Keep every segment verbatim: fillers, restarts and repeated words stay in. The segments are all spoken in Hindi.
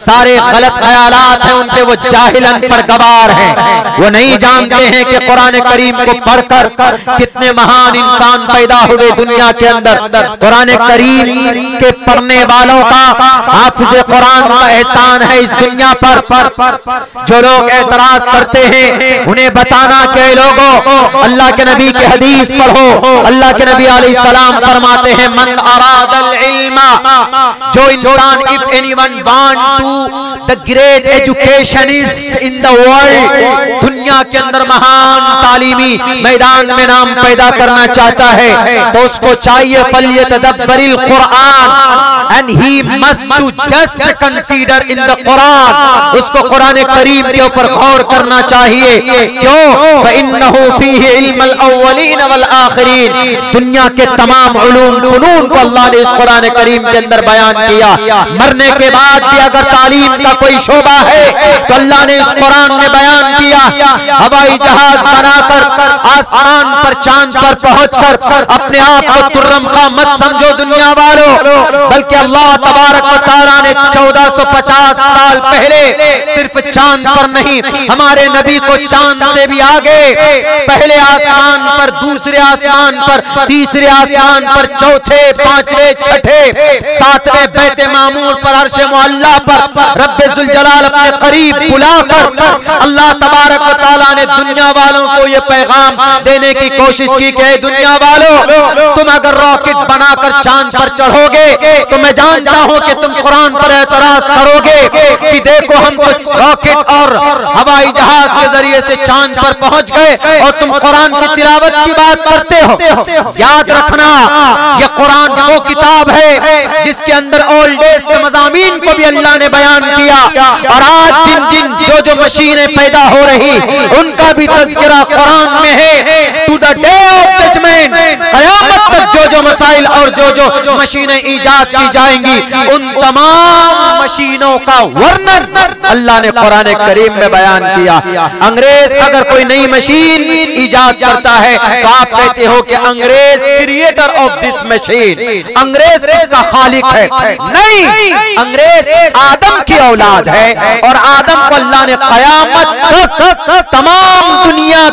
सारे गलत ख्यालात हैं उनके, वो जाहिलन पर गवार हैं। वो नहीं जानते हैं कि कुरान करीम को पढ़कर कितने महान इंसान पैदा हुए दुनिया के अंदर। कुरान करीम के पढ़ने वालों का, हाफिज कुरान का एहसान है इस दुनिया पर। जो लोग एतराज करते हैं उन्हें बताना कि लोगों, अल्लाह के नबी की हदीस पढ़ो। अल्लाह के नबी अलैहिस्सलाम फरमाते हैं, मन अरादल इल्मा, जो इंसान, if anyone want to the great educationist in the world, दुनिया के अंदर महान तालीमी मैदान में नाम पैदा करना चाहता है तो उसको चाहिए फलियतदब्बरिल Quran and he must to just consider in the Quran. उसको कुरान करीम के ऊपर गौर करना चाहिए। क्यों? फइन्नहु फीही इल्मुल अव्वलीन वल आखिरीन, दुनिया के तमाम उलूम फुनून को अल्लाह ने इस कुरान करीम के अंदर बयान किया। मरने के बाद भी अगर तालीम का कोई शोबा है तो अल्लाह ने इस कुरान में बयान किया। हवाई जहाज बनाकर आसमान पर, चांद पर पहुंचकर अपने आप को तुर्रम खा मत समझो दुनिया वालों, बल्कि अल्लाह तबारक व तआला ने चौदह सौ पचास साल पहले सिर्फ चांद पर नहीं, हमारे नबी को चांद से भी आगे, पहले आसमान पर, दूसरे आसमान पर, तीसरे आसमान पर, चौथे, पांचवे, छठे, सातवें बैते मामूर पर, अर्शे मुअल्ला पर रब्बे जुल जलाल अपने करीब बुलाकर अल्लाह तबारक व तआला ने दुनिया वालों को ये पैगाम देने की कोशिश की कि दुनिया वालों, तुम अगर रॉकेट बनाकर चांद पर चढ़ोगे तो मैं जानता हूं कि तुम कुरान पर एतराज करोगे कि देखो हम तो रॉकेट और हवाई जहाज के जरिए से चांद पर पहुंच गए और तुम कुरान की तिलावत की बात करते हो। याद रखना, यह कुरान वो किताब है जिसके अंदर ओल्ड डेज के मज़ामीन को भी अल्लाह ने बयान किया, और आज जिन जिन जो जो मशीनें पैदा हो रही उनका भी तज़किरा कुरान में है। To the day of judgement, क़यामत तक जो जो मसाइल और जो जो मशीनें ईजाद की जाएंगी उन तमाम मशीनों का वर्णन अल्लाह ने कुरान करीम में बयान किया। अंग्रेज अगर कोई नई मशीन ईजाद करता है तो आप कहते हो कि अंग्रेज क्रिएटर ऑफ दिस मशीन, अंग्रेज इसका खालिक है। नहीं, अंग्रेज आदम की औलाद है और आदम को अल्लाह ने क़यामत तक तमाम दुनिया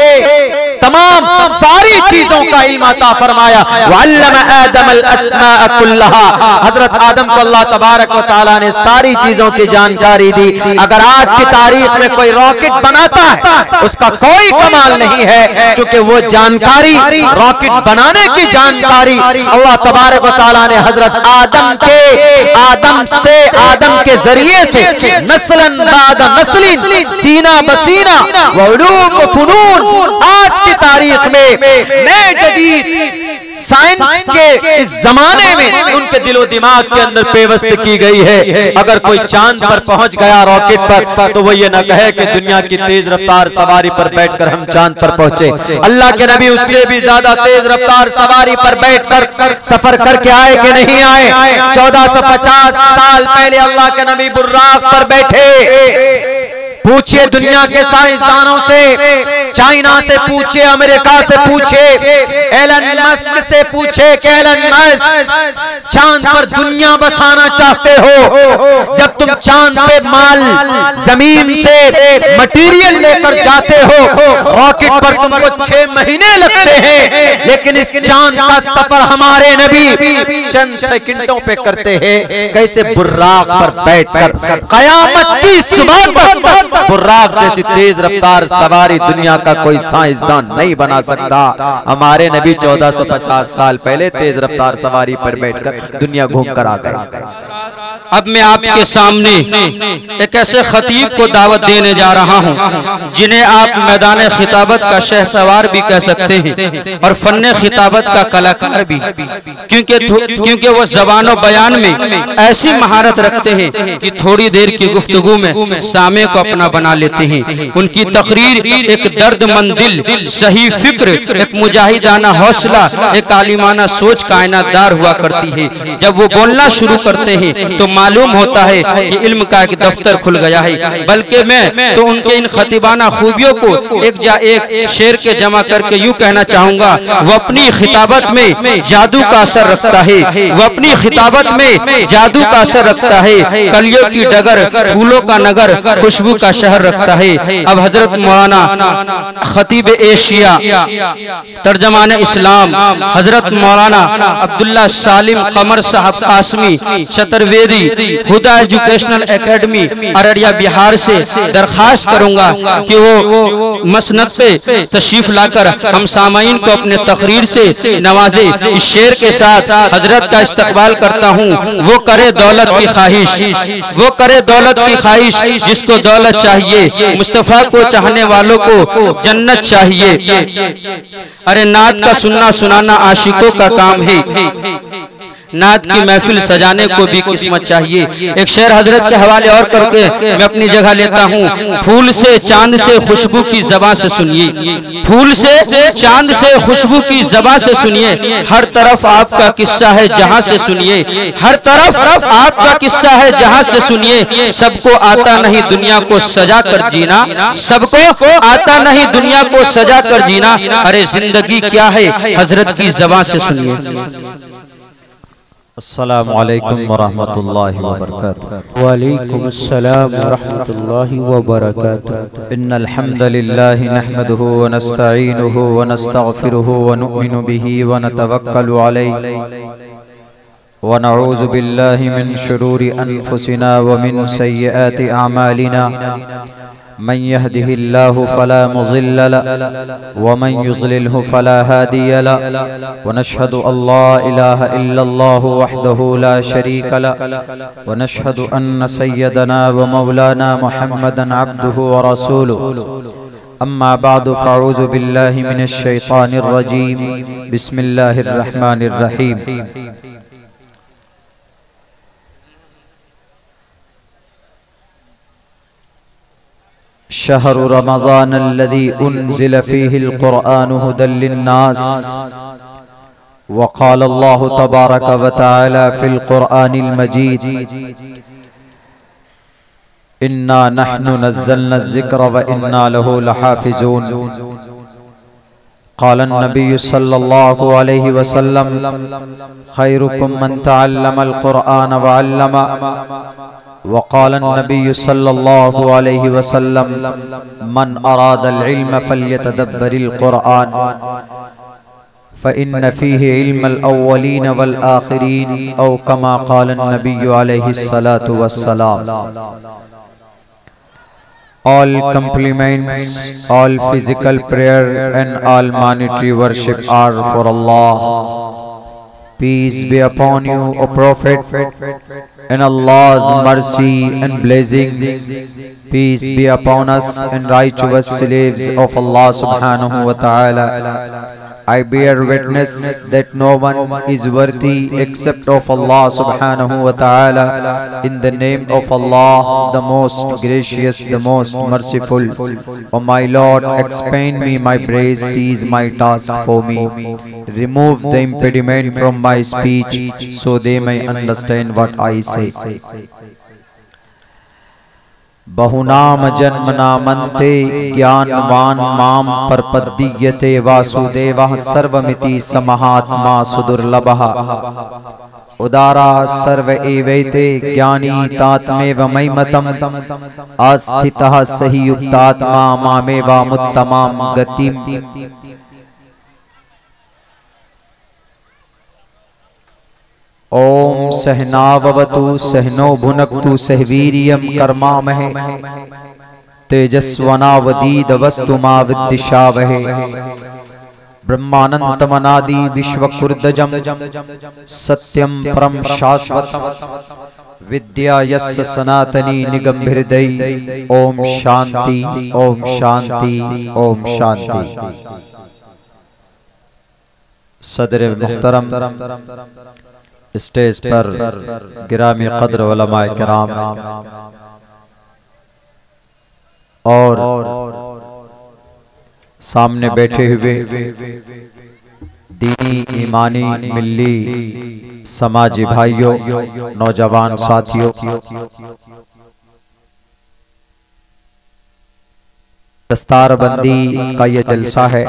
के तमाम सारी चीजों का इल्म अता फरमाया। वअल्लमा आदमल अस्माअ कुल्लहा, हजरत आदम को अल्लाह तबारक व तआला ने सारी चीजों की जानकारी दी। अगर आज की तारीख में कोई रॉकेट बनाता है उसका कोई कमाल नहीं है, क्योंकि वो जानकारी, रॉकेट बनाने की जानकारी अल्लाह तबारक व तआला ने हजरत आदम के, आदम से, आदम के जरिए से नस्लन बाद नस्लिन, सीना बसीना व उलूम व फुनून, आज की तारीख में नए जदीद साइंस के इस जमाने में उनके दिलो दिमाग के अंदर पेवस्त की गई है। अगर कोई चांद पर पहुंच गया रॉकेट पर तो वो ये न कहे कि दुनिया की तेज रफ्तार सवारी पर बैठकर हम चांद पर पहुंचे। अल्लाह के नबी उससे भी ज्यादा तेज रफ्तार सवारी पर बैठकर सफर करके आए कि नहीं आए? चौदह सौ पचास साल पहले अल्लाह के नबी बुर्राक पर बैठे। पूछिए दुनिया के साइंसदानों से, चाइना से पूछिए, अमेरिका से पूछिए, एलन मस्क से पूछिए कि एलन मस्क चांद पर दुनिया बसाना चाहते हो। जब तुम चांद पे माल, जमीन से मटेरियल लेकर जाते हो, रॉकेट पर तुमको छह महीने लगते हैं, लेकिन इस चांद का सफर हमारे नबी चंद सेकंडों पे करते हैं। कैसे? बुर्राक पर बैठकर। कयामत की सुबह तक बुर्राक जैसी तेज रफ्तार सवारी दुनिया का कोई साइंसदान नहीं बना सकता। हमारे नबी चौदह सौ पचास साल पहले तेज रफ्तार सवारी पर बैठकर दुनिया घूम कर आ गए। अब मैं आपके सामने एक ऐसे खतीब को दावत देने जा रहा हूं जिन्हें आप मैदान खिताबत का शहसवार भी कह सकते हैं और फन्ने खिताबत का कलाकार भी, क्योंकि क्योंकि वो ज़बान बयान में ऐसी महारत रखते हैं कि थोड़ी देर की गुफ्तगू में सामे को अपना बना लेते हैं। उनकी तकरीर एक दर्दमंद दिल, सही फिक्र, एक मुजाहिदाना हौसला, एक आलिमाना सोच कायनातदार हुआ करती है। जब वो बोलना शुरू करते हैं तो मालूम होता है कि इल्म का एक दफ्तर खुल गया है। बल्कि मैं तो उनके इन खतीबाना खूबियों को एक जा एक शेर के जमा करके यूं कहना चाहूंगा, वो अपनी खिताबत में जादू का असर रखता है, वो अपनी खिताबत में जादू का असर रखता है। कलियों की डगर, फूलों का नगर, खुशबू का शहर रखता है। अब हजरत मौलाना खतीब एशिया तर्जमान इस्लाम हजरत मौलाना अब्दुल्ला सालिम कमर साहब कासमी चतुर्वेदी हुदा एजुकेशनल एकेडमी अररिया बिहार से दरखास्त करूंगा कि वो मसनद पे तशरीफ लाकर हम सामाईन को अपने तकरीर से नवाजे। इस शेर के साथ हजरत का इस्तकबाल करता हूँ। वो करे दौलत की ख्वाहिश, वो करे दौलत की ख्वाहिश, जिसको दौलत चाहिए, मुस्तफा को चाहने वालों को जन्नत चाहिए। अरे नात का सुनना सुनाना आशिकों का काम है, नात की महफिल सजाने को भी किस्मत चाहिए। एक शेर हजरत के हवाले और करके मैं अपनी जगह लेता हूँ। फूल से चांद से खुशबू की ज़बां से सुनिए, फूल से चांद से खुशबू की ज़बां से सुनिए। हर तरफ आपका किस्सा है जहाँ से सुनिए, हर तरफ आपका किस्सा है जहाँ से सुनिए। सबको आता नहीं दुनिया को सजा कर जीना, सबको आता नहीं दुनिया को सजा कर जीना। अरे जिंदगी क्या है हजरत की ज़बां से सुनिए। अस्सलामु अलैकुम वरहमतुल्लाहि वबरकातुहू। वालेकुम अस्सलाम वरहमतुल्लाहि वबरकातुहू। इन्नल हम्दुलिल्लाहि नहमदुहु व नस्तईनुहु व नस्तगफिरुहु व नु'मिनु बिही व नतवक्कलु अलैहि व नऊज़ु बिल्लाहि मिन शुरूरि अनफुसिना व मिन सय्यिआति अमालिना। मन यहदिहिल्लाहु फला मुज़िल्ल लहु व मन युज़लिलहु फला हादिय लहु व नशहदु अल्ला इलाहा इल्लल्लाहु वहदहु ला शरीक लहु व नशहदु अन्न सय्यदना व मौलाना मुहम्मदन अब्दुहु व रसूलुहु। अम्मा बादु फ़अऊज़ु बिल्लाहि मिनश शैतानिर रजीम। बिस्मिल्लाहिर रहमानिर रहीम। शहरु रमज़ान अल्लज़ी उन्ज़िल फ़ीहिल क़ुरआनु हुदल लिन्नास व क़ाल अल्लाहु तबारक व तआला फ़िल क़ुरआनिल मजीद इन्ना नहनु नज़्ज़लना ज़िक्र व इन्ना लहु लहाफ़िज़ून। क़ाल अन्नबिय्यु सल्लल्लाहु अलैहि वसल्लम खैरुकुम मन तअल्लमल क़ुरआन व अल्लमा। वक़ाल अन्नबिय्यु सल्लल्लाहु अलैहि वसल्लम मन अरादल इल्म फ़ल्यतदब्बरिल क़ुरआन फ़इन्न फ़ीहि इल्मल अव्वलीन वल आख़िरीन औ कमा क़ाल अन्नबिय्यु अलैहि सलातु वस्सलाम। All compliments, all physical prayer and all monetary worship are for Allah. Peace be upon you, O Prophet, and Allah's mercy and blessings. Peace be upon us and righteous slaves of Allah subhanahu wa ta'ala. I bear witness that no one is worthy except of Allah subhanahu wa ta'ala. In the name of Allah, the most gracious, the most merciful. O my Lord, expand me my praise, is my task for me. Remove the impediment from my speech so they may understand what I say. बहुनाम जन्म नामन्ते ज्ञानवान माम परपद्दीयते वासुदेवः सर्वमिति समहात्मा सुदुर्लभः उदारा सर्व एवैते ज्ञानी तात्मेव मयिमतम् आस्थितः सहि युक्तात्मा मामेवा मुत्तमां गतिम्। ओम सहनावतु सहनो भुनक्तु सहवीर्यं कर्मामहे तेजस्वनावदीदवस्तु मा विद्विषावहे। ब्रह्मानंतमनादि विश्वकुर्दजं सत्यं परं शाश्वतं विद्या यस्य सनातनी निगम हृदय। ओम शांति ओम शांति ओम शांति। सदर मुहतरम स्टेज पर गिरामी कद्र उलमाए किराम और सामने बैठे हुए दीनी, ईमानी, मिल्ली, समाजी भाइयों, नौजवान साथियों, दस्तारबंदी का ये जलसा है।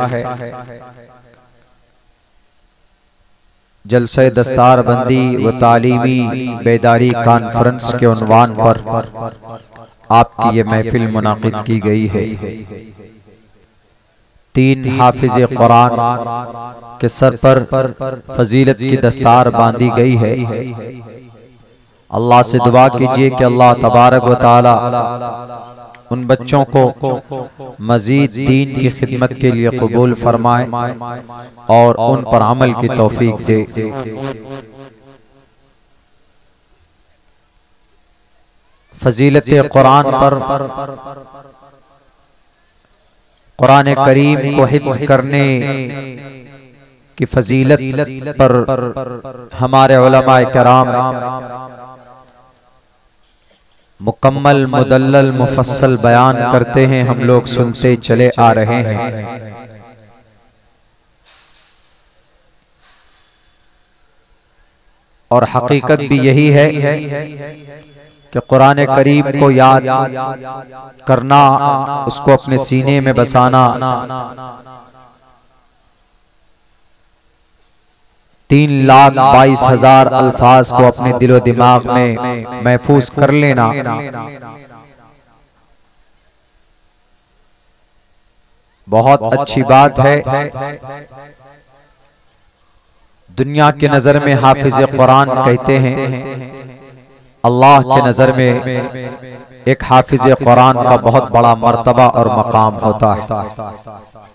जलसे दस्तारबंदी व तालीमी बेदारी कॉन्फ्रेंस के उन्वान पर आपकी ये महफिल मुनाकिद की गई है। तीन हाफिज कुरान के सर पर फजीलत की दस्तार बांधी गई है। अल्लाह से दुआ कीजिए कि अल्लाह तबारक व तआला उन बच्चों को मजीद दीन की खिदमत के लिए कबूल फरमाए और उन पर अमल की तौफीक दे। फजीलत कुरान पर, कुरान करीम को हिफ्ज़ करने की फजीलत पर हमारे उलमाए किराम मुकम्मल मुदल्लल मुफस्सल बयान करते हैं, हम लोग सुनते चले आ रहे हैं। और हकीकत भी यही है कि कुरान करीम को याद करना, उसको अपने सीने में बसाना, तीन लाख बाईस हजार अल्फाज को अपने दिलो दिमाग में महफूज कर लेना, बहुत अच्छी बात है। दुनिया की नजर में हाफिज कुरान कहते हैं, अल्लाह की नजर में एक हाफिज कुरान का बहुत बड़ा मर्तबा और मकाम होता है।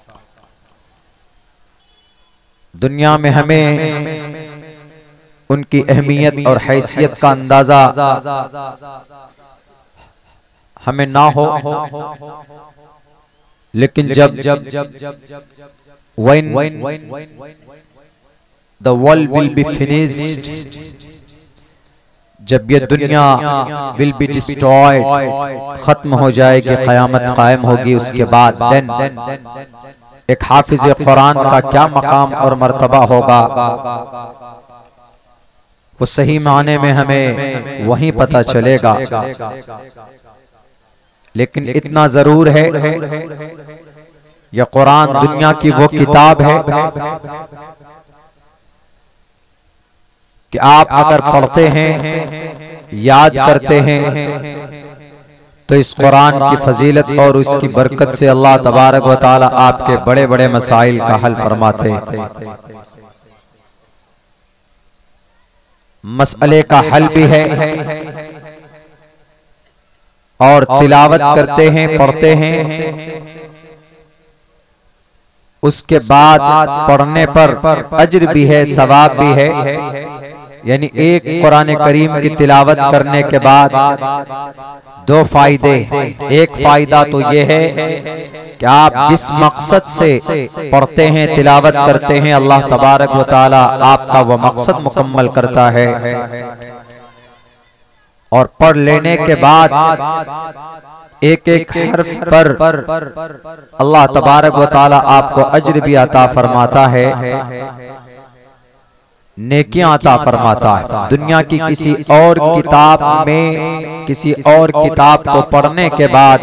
दुनिया में हमें उनकी अहमियत और हैसियत का अंदाजा हमें ना हो, लेकिन जब when the world will be finished, जब ये दुनिया will be destroyed, खत्म हो जाएगी, क़यामत कायम होगी, उसके बाद then एक हाफिज कुरान का क्या मकाम और मर्तबा होगा, वो सही माने में हमें वहीं पता चलेगा। लेकिन इतना जरूर है, यह कुरान दुनिया की वो किताब है कि आप अगर पढ़ते हैं, याद करते हैं, तो इस कुरान की फजीलत और उसकी बरकत से अल्लाह तबारक व तआला आपके बड़े बड़े मसाइल का हल फरमाते हैं। मसले का हल भी है और तिलावत करते हैं, पढ़ते हैं, उसके बाद पढ़ने पर अज्र भी है, सवाब भी है। यानी एक कुरान करीम की तिलावत करने के बाद दो फायदे। एक फायदा तो ये है कि आप जिस मकसद से पढ़ते हैं, तिलावत करते हैं, अल्लाह तबारक व तआला आपका वो मकसद मुकम्मल करता है। और पढ़ लेने के बाद एक एक हर्फ पर अल्लाह तबारक व तआला आपको अज्र भी अता फरमाता है, नेकियां अता फरमाता है। दुनिया की किसी और किताब में, किसी और किताब को पढ़ने के बाद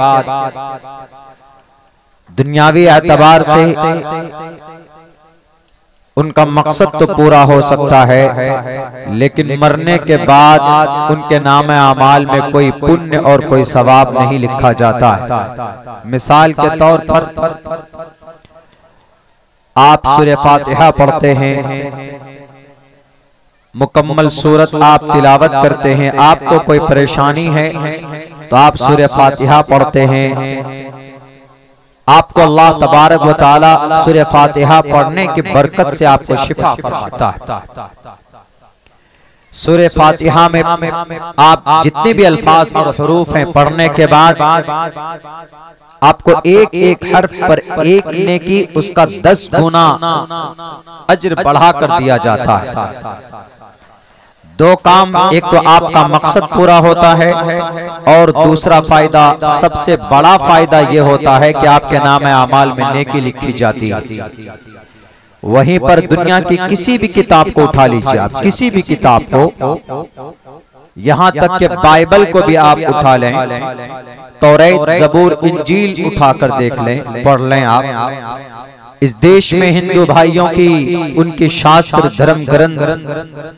दुनियावी एतबार से उनका मकसद तो पूरा हो सकता है, लेकिन मरने के बाद उनके नामे अमाल में कोई पुण्य और कोई सवाब नहीं लिखा जाता है। मिसाल के तौर पर आप सूरह फातिहा पढ़ते हैं, मुकम्मल सूरत आप तिलावत करते हैं, आपको कोई परेशानी है तो आप सूरह फातिहा पढ़ते हैं, आपको अल्लाह तबारक व तआला सूरह फातिहा पढ़ने की बरकत से आपको शिफा फरमाता है। सूरह फातिहा में आप जितने भी अल्फाज और हुरूफ हैं, पढ़ने के बाद आपको एक एक हर्फ पर एक नेकी उसका दस गुना अज्र बढ़ा कर दिया जाता है। दो काम, एक तो आपका मकसद पूरा होता है और दूसरा फायदा, सबसे बड़ा फायदा ये होता है कि आपके नाम अमाल में नेकी लिखी जाती है। वहीं पर दुनिया की किसी भी किताब को उठा लीजिए आप, किसी भी किताब को, यहां तक कि बाइबल को भी आप उठा लें, तौरात, ज़बूर, इंजील उठाकर देख लें, पढ़ लें आप। इस देश में हिंदू भाइयों की उनके शास्त्र, धर्म ग्रंथ,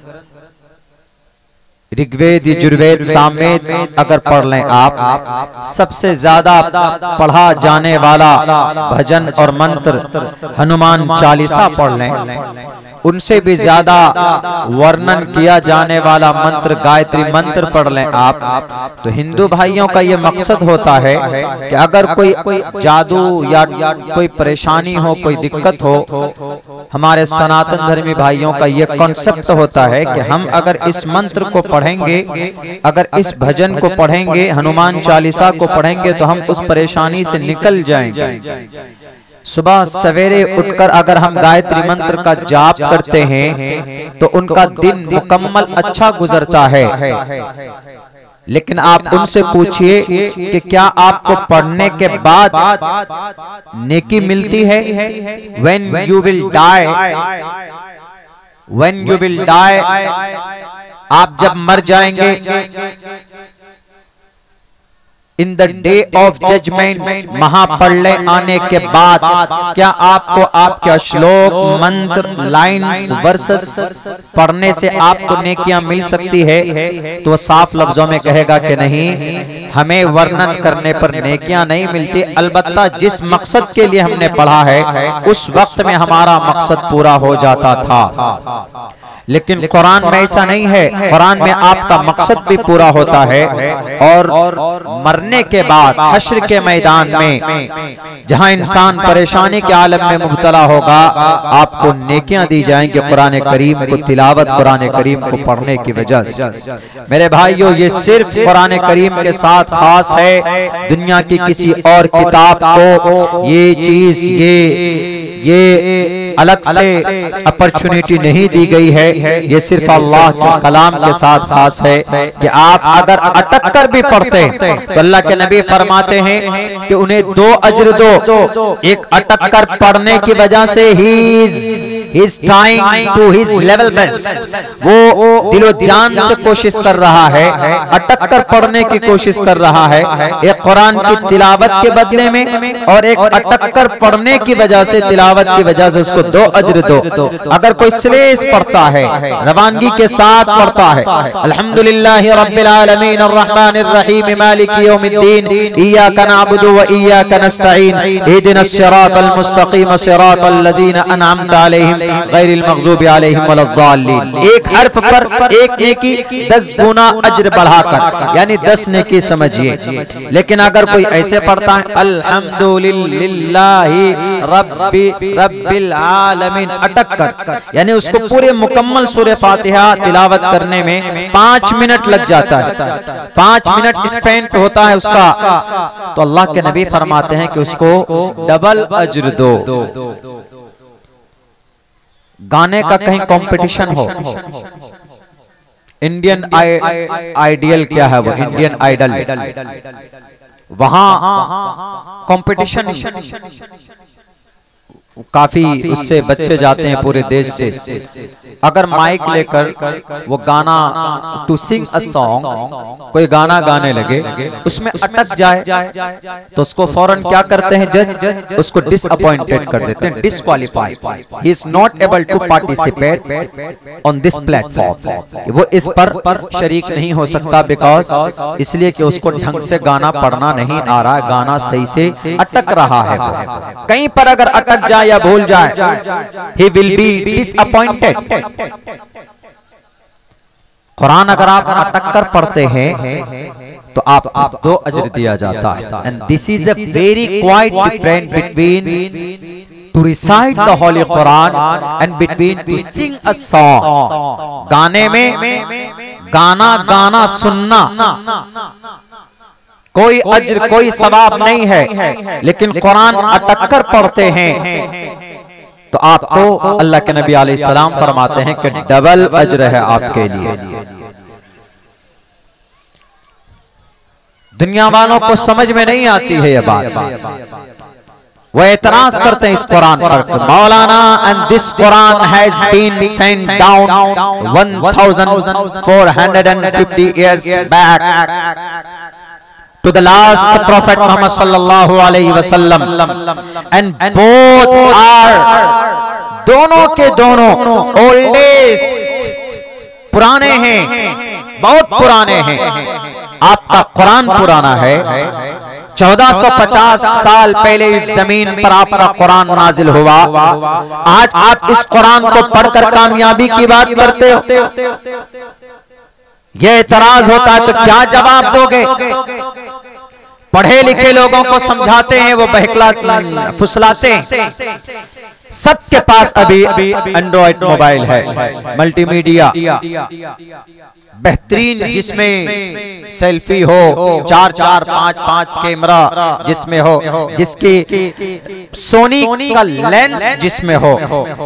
ऋग्वेद, यजुर्वेद, सामवेद अगर पढ़ लें आप, सबसे ज्यादा पढ़ा जाने वाला भजन और मंत्र हनुमान चालीसा पढ़ लें, उनसे भी ज्यादा वर्णन किया जाने वाला मंत्र गायत्री मंत्र पढ़ लें आप। तो हिंदू भाइयों का ये मकसद होता है कि अगर कोई जादू या कोई परेशानी हो, कोई दिक्कत हो, हमारे सनातन धर्मी भाइयों का ये कॉन्सेप्ट होता है कि हम अगर इस मंत्र को पढ़ेंगे, अगर इस भजन को पढ़ेंगे, हनुमान चालीसा को पढ़ेंगे, तो हम उस परेशानी से निकल जाएंगे। सुबह सवेरे उठकर अगर हम गायत्री मंत्र का जाप करते हैं तो उनका दिन मुकम्मल अच्छा गुजरता है। लेकिन आप उनसे पूछिए कि क्या आपको पढ़ने के बाद नेकी मिलती है? When you will die, when you will die, आप जब मर जाएंगे, in the day of judgement, महाप्रलय आने के बाद क्या आपको आपके श्लोक, मंत्र, लाइन्स, वर्सेस पढ़ने से आपको नेकियां मिल सकती है? तो वो साफ लफ्जों में कहेगा कि नहीं, हमें वर्णन करने पर नेकियां नहीं मिलती, अलबत्ता जिस मकसद के लिए हमने पढ़ा है उस वक्त में हमारा मकसद पूरा हो जाता था। लेकिन कुरान में ऐसा नहीं है। कुरान में आपका मकसद भी पूरा होता है और मरने के बाद हश्र के मैदान में जहां इंसान परेशानी के आलम में मुब्तला होगा, आपको नेकियां दी जाएंगी कुरान करीम को तिलावत, कुरान करीम को पढ़ने की वजह से। मेरे भाइयों, ये सिर्फ कुरान करीम के साथ खास है, दुनिया की किसी और किताब को ये चीज ये ये अलग से अपॉर्चुनिटी नहीं दी गई है। ये सिर्फ अल्लाह के कलाम के साथ खास है कि आप अगर अटक कर भी पढ़ते हैं तो अल्लाह के नबी फरमाते हैं कि उन्हें दो अजर दो। एक अटक कर पढ़ने की वजह से ही time to his level best, वो दिलो जान से कोशिश कर रहा है, अटक कर पढ़ने की कोशिश कर रहा है, एक कुरान की तिलावत के बदले में, और एक अटक कर पढ़ने की वजह से, तिलावत की वजह से उसको दो अजर दो। अगर कोई स्लेस पढ़ता है, रवानगी के साथ पढ़ता है, अल्हम्दुलिल्लाहि रब्बिल आलमीन अर्रहमानिर रहीम मालिकी यौमिद्दीन इय्याका नअबुदु व इय्याका नस्तईन इहदिनस सिरातल मुस्तकीम सिरातल लज़ीना अनअमता अलैहिम गैरिल मग़ज़ूबि अलैहिम वलज़्ज़ालिन, एक हर्फ पर एक नेकी दस गुना अजर बढ़ाकर, यानी दस नेकी समझिए। लेकिन अगर कोई ऐसे पढ़ता है अल्हम्दुलिल्लाहि रब्बि रब्बिल आलमीन अटक कर, यानी उसको पूरे मुकम्मल सूरह फातिहा तिलावत करने में पांच मिनट लग जाता है, पांच मिनट स्पेंड होता है उसका, तो अल्लाह के नबी फरमाते हैं कि उसको डबल अजर दो। गाने का कहीं कंपटीशन हो, इंडियन आइडियल क्या है वो, इंडियन आइडल, वहां कंपटीशन काफी उससे बच्चे जाते हैं पूरे देश से। अगर माइक लेकर वो गाना टू सिंग अ सॉन्ग, कोई गाना गाने लगे, उसमें अटक जाए तो उसको फौरन क्या करते हैं जज, उसको डिसअपॉइंटेड कर देते हैं, disqualified, he is not able to participate on this platform, वो इस पर शरीक नहीं हो सकता, बिकॉज इसलिए कि उसको ढंग से गाना पढ़ना नहीं आ रहा, गाना सही से अटक रहा है। कहीं पर अगर अटक जाए या भूल जाए, he will be disappointed। Quran अगर आप अटक कर पढ़ते हैं तो आप आप दो अजर दिया जाता है। And this is a very quite different between to recite the holy Quran and between to sing a song. गाने में गाना गाना सुनना कोई अज्र कोई सवाब नहीं है, लेकिन कुरान अटक कर पढ़ते हैं तो आपको अल्लाह के नबी अलैहि सलाम फरमाते हैं कि डबल अज्र है आपके लिए। दुनिया वालों को समझ में नहीं आती है ये बात। वो एतराज करते हैं इस कुरान पर। मौलाना and this Quran has been sent down one thousand four hundred fifty years back to the last prophet Muhammad sallallahu alaihi wasallam, and both are, दोनों के दोनों oldest पुराने हैं, बहुत पुराने हैं। आपका कुरान पुराना है, चौदह सौ पचास साल पहले इस जमीन पर आपका कुरान नाजिल हुआ। आज आप इस कुरान को पढ़कर कामयाबी की बात करते हो। ये इतराज होता है तो क्या जवाब दोगे? पढ़े लिखे लोगों को समझाते हैं, वो बहकला फुसलाते हैं। सबके पास अभी एंड्रॉइड मोबाइल है, मल्टीमीडिया बेहतरीन, जिसमें सेल्फी हो, चार चार पांच पांच कैमरा जिसमें हो, जिसके सोनी का लेंस जिसमें हो।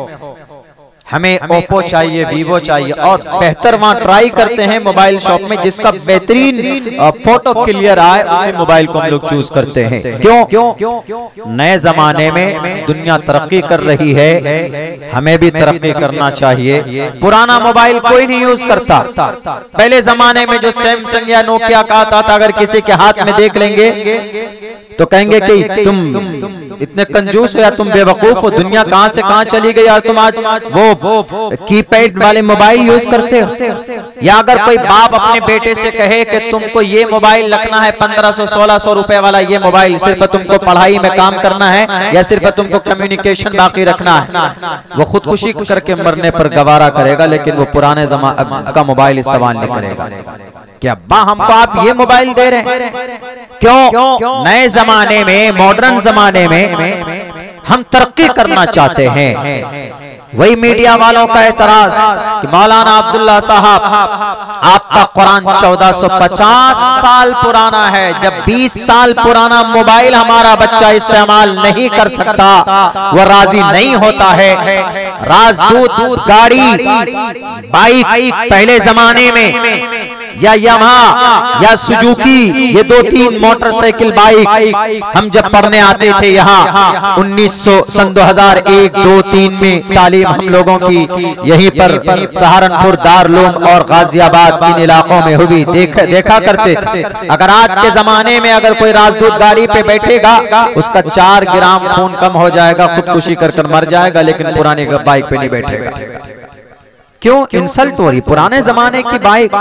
हमें ओप्पो चाहिए, वीवो चाहिए, और बेहतर वहां ट्राई करते हैं मोबाइल शॉप में जिसका बेहतरीन फोटो क्लियर आए, उसी मोबाइल को हम लोग चूज करते हैं। क्यों? क्यों? नए जमाने में दुनिया तरक्की कर रही है, हमें भी तरक्की करना चाहिए। पुराना मोबाइल कोई नहीं यूज करता। पहले जमाने में जो सैमसंग या नोकिया का आता था, अगर किसी के हाथ में देख लेंगे तो कहेंगे कि तुम इतने कंजूस हो या तुम बेवकूफ हो, दुनिया कहां से कहां चली गई और तुम आज वो कीपैड वाले मोबाइल यूज करते हो। या अगर कोई बाप अपने बेटे से कहे कि तुमको ये मोबाइल रखना है पंद्रह सौ सोलह सौ रुपए वाला, ये मोबाइल सिर्फ तुमको पढ़ाई में काम करना है या सिर्फ तुमको कम्युनिकेशन बाकी रखना है, वो खुदकुशी करके मरने पर गवारा करेगा, लेकिन वो पुराने जमाने का मोबाइल इस्तेमाल नहीं करेगा। क्या अब्बा हमको आप ये मोबाइल दे रहे हैं? क्यों? नए जमाने में, मॉडर्न जमाने में हम तरक्की करना चाहते हैं। वही मीडिया वालों का एतराज कि मौलाना अब्दुल्ला साहब, आपका कुरान चौदह सौ पचास साल पुराना है। जब बीस साल पुराना मोबाइल हमारा बच्चा इस्तेमाल नहीं कर सकता, वो राजी नहीं होता है। राजदूत गाड़ी, बाइक पहले जमाने में, या यामाहा या सुजुकी, ये दो तीन मोटरसाइकिल बाइक हम जब पढ़ने आते थे यहाँ उन्नीस सौ सन दो हजार एक दो तीन में तालीम हम लोगों की यहीं पर सहारनपुर, दारुल और गाजियाबाद इन इलाकों में हुई, देख, देखा करते थे। अगर आज के जमाने में अगर कोई राजदूत गाड़ी पे बैठेगा, उसका चार ग्राम खून कम हो जाएगा, खुदकुशी कर कर मर जाएगा, लेकिन पुरानी बाइक पे नहीं बैठेगा। क्यों? इंसल्ट हो रही। पुराने जमाने की बाइक,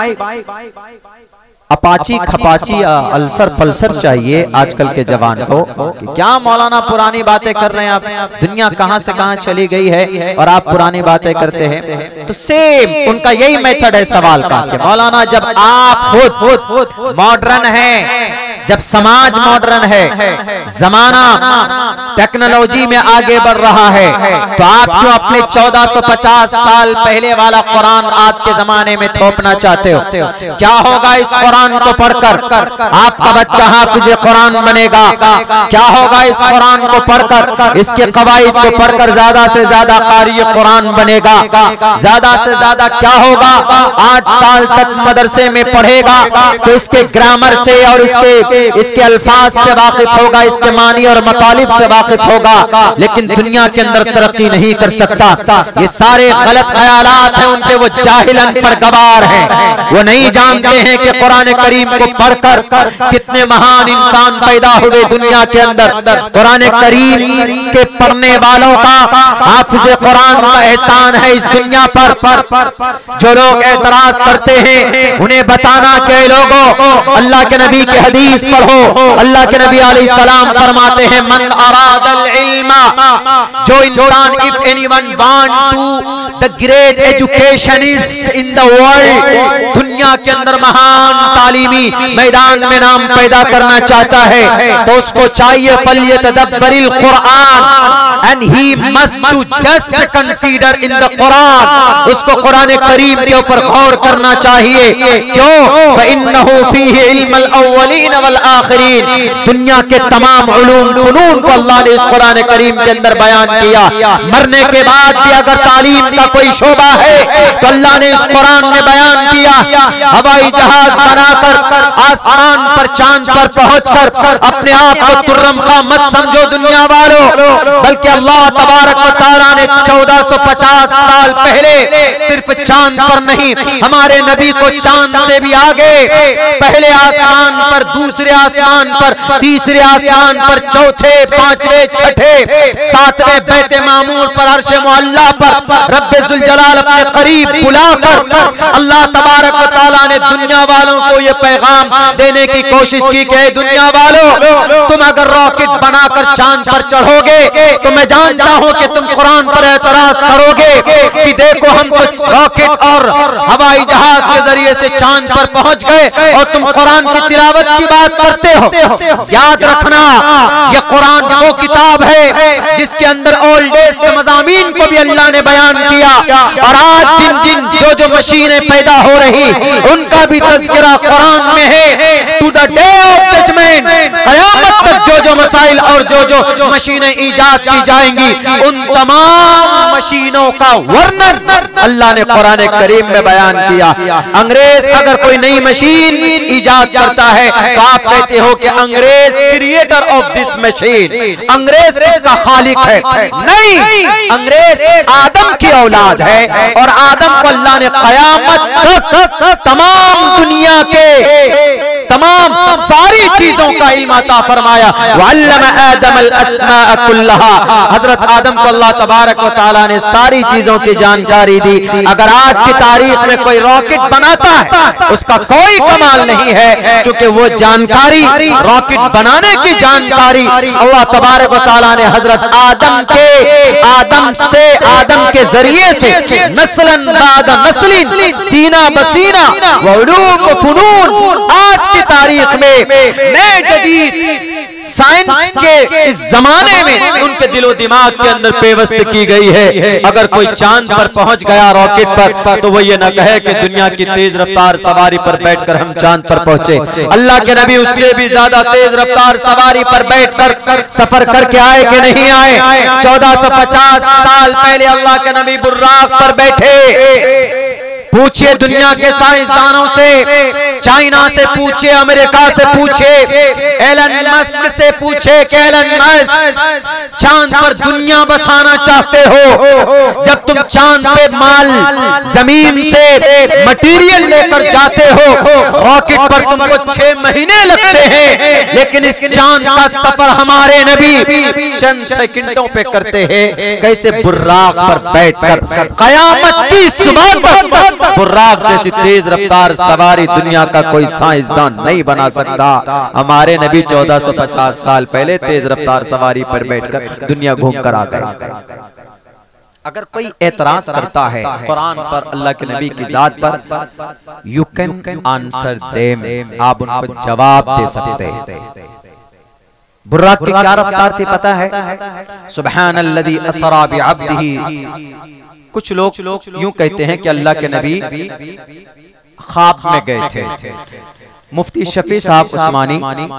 अपाची खपाची अल्सर पल्सर चाहिए आजकल के जवान को। क्या मौलाना पुरानी बातें कर रहे हैं आप? दुनिया कहां से कहां चली गई है और आप पुरानी बातें करते हैं। तो सेम उनका यही मेथड है सवाल का कि मौलाना जब आप खुद मॉडर्न हैं, जब समाज मॉडर्न है, जमाना टेक्नोलॉजी में आगे बढ़ रहा है, तो आप जो अपने चौदह सौ पचास साल पहले वाला कुरान आज के जमाने में थोपना चाहते हो, क्या होगा इस कुरान को पढ़कर? आपका बच्चा हाफिज कुरान बनेगा। क्या होगा इस कुरान को पढ़कर? इसके कवायद को पढ़कर ज्यादा से ज्यादा कारी कुरान बनेगा। ज्यादा से ज्यादा क्या होगा? आठ साल तक मदरसे में पढ़ेगा तो इसके ग्रामर से और इसके इसके अल्फाज से वाकिफ होगा, इसके मानी और मतालिब से वाकिफ होगा, लेकिन दुनिया के अंदर तरक्की नहीं कर सकता। ये सारे गलत ख्यालात हैं उनके, वो जाहिलन पर गवार हैं। वो नहीं जानते हैं कि कुरान करीम को पढ़कर कितने महान इंसान पैदा हुए दुनिया के अंदर। कुरान करीम के पढ़ने वालों का, हाफिज कुरान का एहसान है इस दुनिया पर। जो लोग एतराज करते हैं उन्हें बताना कि लोगों, अल्लाह के नबी के हदीस पढ़ो। अल्लाह के नबी अलैहिस्सलाम फरमाते हैं, मन अरादल इल्मा, जो इंसान, if anyone want to the great educationist in the world, दुनिया के अंदर महान तालीमी मैदान में नाम पैदा करना चाहता है, तो उसको चाहिए फलियतदब्बरिल Quran, and he must to just consider in the Quran. उसको कुरान करीम के ऊपर गौर करना चाहिए। क्यों? फइन्नहु फीही इल्मुल अव्वलीन वल आखिरीन। दुनिया के तमाम उलूम फनून को अल्लाह ने इस कुरान करीम के अंदर बयान किया। मरने के बाद भी अगर तालीम का कोई शोबा है तो अल्लाह ने इस कुरान में बयान किया। हवाई जहाज बनाकर आसमान पर चांद पर पहुंचकर अपने आप को तुर्रम खा मत समझो दुनिया वालों, बल्कि अल्लाह तबारक व तआला ने चौदह सौ पचास साल पहले सिर्फ चांद पर नहीं, हमारे नबी को चांद से भी आगे पहले आसमान पर, दूसरे आसमान पर, तीसरे आसमान पर, चौथे, पांचवे, छठे, सातवें बैते मामूर पर, अर्शे मुअल्ला पर रब्बे जुल जलाल अपने करीब बुलाकर अल्लाह तबारक व तआला ने दुनिया वालों को ये पैगाम देने की कोशिश की कि दुनिया वालों, तुम अगर रॉकेट बनाकर चांद पर चढ़ोगे तो मैं जानता हूं कि तुम कुरान पर एतराज करोगे कि देखो हम तो रॉकेट और हवाई जहाज के जरिए से चांद पर पहुंच गए और तुम कुरान की तिलावत की बात करते हो। याद रखना, यह कुरान वो किताब है जिसके अंदर ओल्ड डेज के मज़ामीन को भी अल्लाह ने बयान किया, और आज जिन जिन जो जो मशीनें पैदा हो रही उनका भी तज़किरा कुरान में है। To the day of judgement, क़यामत तक जो जो मसाइल और जो जो मशीनें ईजाद की जाएंगी उन तमाम मशीनों का वर्णन अल्लाह ने कुरान करीम में बयान किया। अंग्रेज अगर कोई नई मशीन ईजाद करता है तो आप कहते हो कि अंग्रेज क्रिएटर ऑफ दिस मशीन, अंग्रेज इसका खालिक है। नहीं, अंग्रेज आदम की औलाद है और आदम को अल्लाह ने क़यामत तक तमाम दुनिया के तमाम सारी चीजों का इल्म अता फरमाया। वअल्लमा आदमल अस्माअ कुल्लहा, हजरत आदम को अल्लाह तबारक व तआला ने सारी चीजों की जानकारी दी। अगर आज की तारीख में कोई रॉकेट बनाता है उसका कोई कमाल नहीं है, क्योंकि वो जानकारी, रॉकेट बनाने की जानकारी अल्लाह तबारक व तआला ने हजरत आदम के आदम से आदम के जरिए से नस्लन बाद नस्लिन सीना बसीना व उलूम व फुनून आज की तारीख में नए जदीद साइंस के इस जमाने में उनके दिलो दिमाग के अंदर पेवस्त की गई है। अगर कोई चांद पर पहुंच गया रॉकेट पर तो वो ये न कहे कि दुनिया की तेज रफ्तार सवारी पर बैठकर हम चांद पर पहुंचे। अल्लाह के नबी उससे भी ज्यादा तेज रफ्तार सवारी पर बैठकर सफर करके आए कि नहीं आए। चौदह सौ पचास साल पहले अल्लाह के नबी बुर्राक पर बैठे। पूछिए दुनिया के साइंसदानों से, चाइना से पूछे, अमेरिका से पूछे, एलन मस्क से पूछे कि एलन मस्क चांद पर दुनिया बसाना चाहते हो, जब तुम चांद पे माल जमीन से मटेरियल लेकर जाते हो रॉकेट पर तुमको छह महीने लगते हैं, लेकिन इस चांद का सफर हमारे नबी चंद सेकंडों पे करते हैं। कैसे बुर्राक पर बैठकर कयामत की सुबह तक बुर्राक जैसी तेज रफ्तार सवारी दुनिया का कोई साइंसदान नहीं बना सकता। हमारे नबी चौदह सौ पचास साल पहले तेज रफ्तार सवारी पर बैठकर दुनिया घूम कर आ गए। अगर कोई एतराज करता है कुरान पर, अल्लाह के नबी की जात पर, यू कैन आंसर देम, आप उनको जवाब दे सकते हैं। बुर्राक की क्या रफ्तार थी पता है? सुब्हानल्लज़ी असरा बिअब्दिही। कुछ लोग यूं कहते हैं कि अल्लाह के नबी ख्वाब में गए थे। मुफ्ती शफी साहब उस्मानी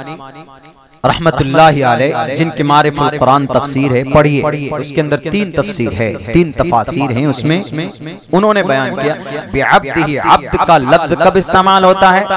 रहमतुल्लाहि अलैह, जिनके मारिफुल कुरान तफसीर है, पढ़िए, उसके अंदर तीन तफसीर है, तीन तफासीर हैं उसमें। उन्होंने बयान किया बिअब्दिही, अब्द का लफ्ज कब इस्तेमाल होता है?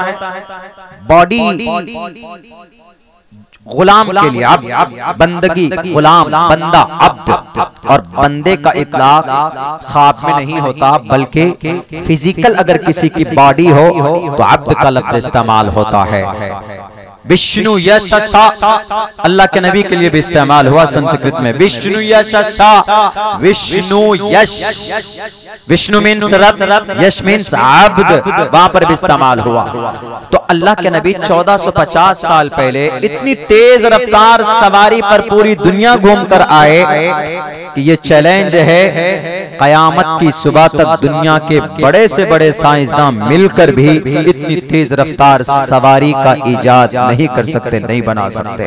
बॉडी गुलाम के लिए, अब बंदगी, गुलाम, बंदा, अब्द, और बंदे का इतलाक ख्वाब में नहीं होता, बल्कि फिजिकल अगर किसी की बॉडी हो तो अब्द का लफ्ज इस्तेमाल होता है। विष्णु यशसा, अल्लाह के नबी के लिए भी इस्तेमाल हुआ संस्कृत में, विष्णु यशसा, विष्णु यश, विष्णु मीन्स रब, यश मीन्स अब्द, वहां पर भी इस्तेमाल हुआ। तो अल्लाह के नबी चौदह सौ पचास साल पहले इतनी तेज रफ्तार सवारी पर पूरी दुनिया घूम कर आए कि ये चैलेंज है, कयामत की सुबह तक दुनिया के बड़े से बड़े साइंसदान मिलकर भी इतनी तेज रफ्तार सवारी का इजाद नहीं कर सकते, नहीं बना सकते।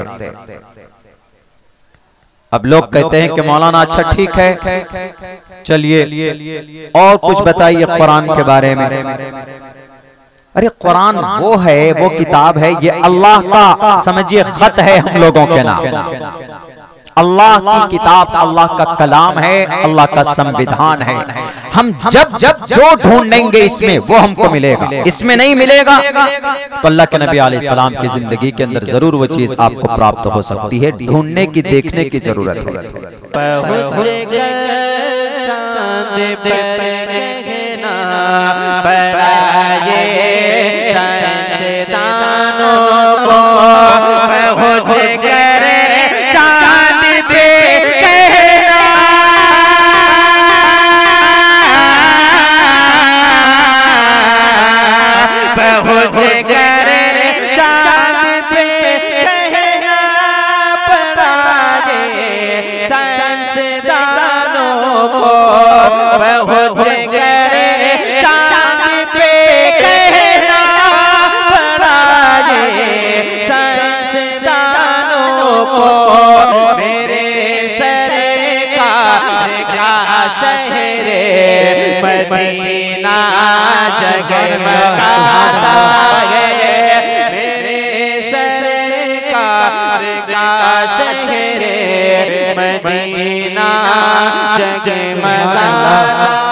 अब लोग कहते हैं कि मौलाना अच्छा ठीक है, चलिए और कुछ बताइए कुरान के बारे में। अरे कुरान वो है, वो किताब है, ये अल्लाह का समझिए खत है हम लोगों के नाम। अल्लाह की किताब अल्लाह का कलाम है, अल्लाह का संविधान है। हम जब जब जो ढूंढेंगे इसमें वो हमको मिलेगा, इसमें नहीं मिलेगा तो अल्लाह के नबी अलैहि सलाम की जिंदगी के अंदर जरूर वो चीज आपको प्राप्त हो सकती है। ढूंढने की, देखने की जरूरत मदीना जगमगाता है, मेरे सरकार का शहर मदीना जगमगाता